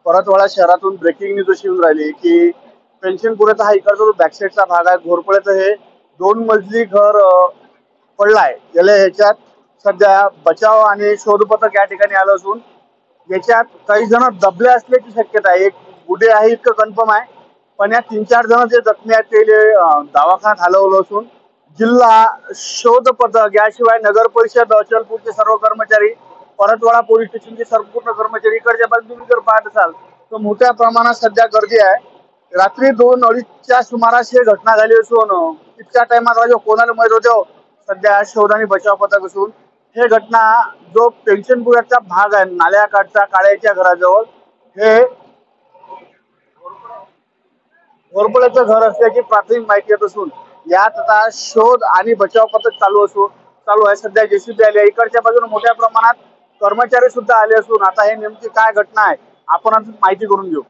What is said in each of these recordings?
परतवाडा शहरातून breaking news अशी येऊन राहिली की पेन्शनपुऱ्याचा हा इकडचा जो बॅकसाईडचा भाग आहे घोरपड्याचं हे 2 मजली घर पडलाय. ह्याच्यात सध्या बचाव आणि शोध पथक या ठिकाणी आलं असून याच्यात काही जण दबले असल्याची शक्यता आहे. एक गुढे आहे इतकं कन्फर्म आहे, पण या 3-4 जण जे जखमी आहेत ते दवाखान्यात हलवलं असून जिल्हा शोध पथक याशिवाय नगर परिषद अचलपूरचे सर्व कर्मचारी, परतवाडा पोलीस स्टेशनचे संपूर्ण कर्मचारी इकडच्या बाजूने तुम्ही जर पाहत असाल तर मोठ्या प्रमाणात सध्या गर्दी आहे. रात्री 2-2:30च्या सुमारास ही घटना झाली असून तितक्या टायमात जो कोणाला माहित होते सध्या शोध आणि बचाव पथक असून हे घटना जो पेन्शनपुऱ्याचा भाग आहे नाल्याकाठचा काळ्याच्या घराजवळ हे घोरपड्याचं घर असल्याची प्राथमिक माहिती येत असून यात आता शोध आणि बचाव पथक चालू आहे. सध्या जेसीबी आली आहे. इकडच्या बाजूने मोठ्या प्रमाणात कर्मचारी सुद्धा आले असून आता हे नेमकी काय घटना आहे आपण आता माहिती करून घेऊ.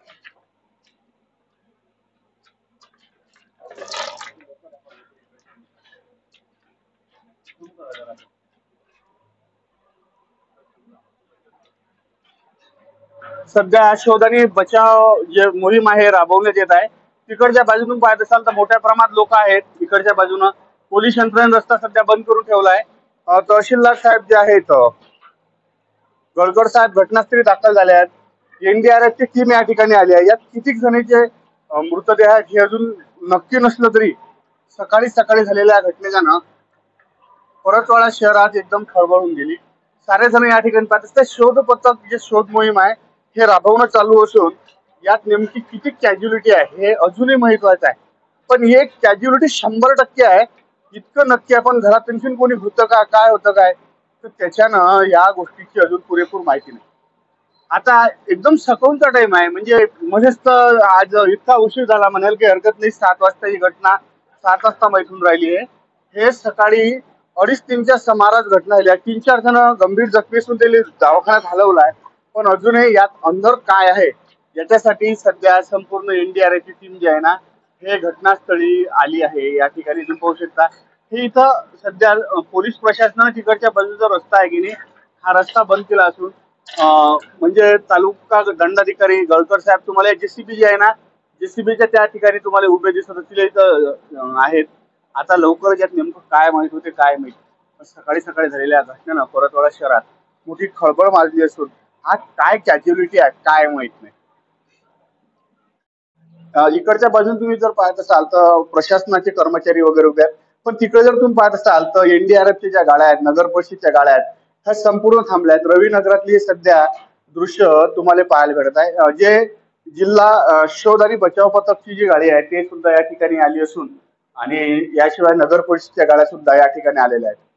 सध्या शोध आणि बचाव जे मोहीम आहे राबवण्यात येत आहे. तिकडच्या बाजूतून पाहत असाल तर मोठ्या प्रमाणात लोक आहेत. इकडच्या बाजूनं पोलीस यंत्रणेने रस्ता सध्या बंद करून ठेवलाय. तहसीलदार साहेब जे आहेत गळगड साहेब घटनास्थळी दाखल झाले आहेत. NDRF ची टीम या ठिकाणी आली आहे. यात किती जणांचे मृतदेह आहेत हे अजून नक्की नसलं तरी सकाळी सकाळी झालेल्या घटनेनं परतवाडा शहरात एकदम खळबळून गेली. सारे जण या ठिकाणी पाहत असतात. शोध पथक जे शोध मोहीम आहे हे राबवणं चालू असून यात नेमकी किती कॅज्युलिटी आहे हे अजूनही महत्वाचं आहे. पण हे कॅज्युलिटी 100% आहे इतकं नक्की आपण घरात पेन्शन कोणी होतं का काय होतं काय तर त्याच्यानं या गोष्टीची अजून पुरेपूर माहिती नाही. आता एकदम सकाळचा टाइम आहे म्हणजे मध्येच तर आज इतका उशीर झाला म्हणाल की हरकत नाही. 7 वाजता ही घटना 7 वाजता माहिती राहिली आहे. हे सकाळी 2:30-3च्या सुमारास घटना झाली आहे. 3-4 जण गंभीर जखमी असून ते दवाखान्यात हलवलाय. पण अजूनही यात अंदर काय आहे याच्यासाठी सध्या संपूर्ण NDRF ची टीम जी आहे ना हे घटनास्थळी आली आहे. या ठिकाणी तुम्ही पाहू शकता हे इथं सध्या पोलीस प्रशासनाने तिकडच्या बाजूचा रस्ता आहे की नाही हा रस्ता बंद केला असून म्हणजे तालुका दंडाधिकारी गळकर साहेब तुम्हाला जेसीबी जी आहे ना जेसीबीच्या त्या ठिकाणी तुम्हाला उभे दिसत असतील इथं आहेत. आता लवकर यात नेमकं काय माहित होते काय माहित. सकाळी सकाळी झालेल्या घटनेनं परतवाडा शहरात मोठी खळबळ माजली असून हा काय कॅज्युलिटी आहे काय माहित नाही. इकडच्या बाजून तुम्ही जर पाहत असाल तर प्रशासनाचे कर्मचारी वगैरे उभे आहेत. पण तिकडे जर तुम्ही पाहत असाल तर NDRF ज्या गाड्या आहेत नगर परिषदच्या गाड्या आहेत ह्या संपूर्ण थांबल्या आहेत. रविनगरातली सध्या दृश्य तुम्हाला पाहायला भेटत आहे. जे जिल्हा शोध आणि बचाव पथकची जी गाडी आहे ते सुद्धा या ठिकाणी आली असून आणि याशिवाय नगर परिषदच्या गाड्या सुद्धा या ठिकाणी आलेल्या आहेत.